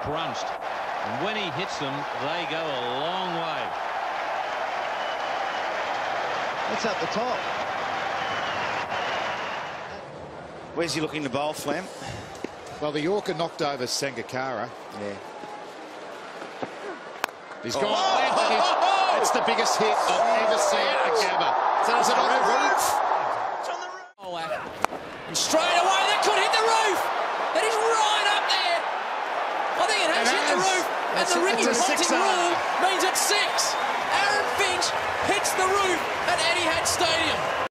crunched. And when he hits them, they go a long way. It's up the top. Where's he looking to bowl, Flem? Well, the Yorker knocked over Sangakkara. Yeah. He's gone. It's the biggest hit I've ever seen at a Gabba. Is it on the roof? It's on the roof. Oh, and straight away, that could hit the roof. That is right up there. I think it has hit the roof. And the ringing hunting rule means it's 6. Aaron Finch hits the roof at Etihad Stadium.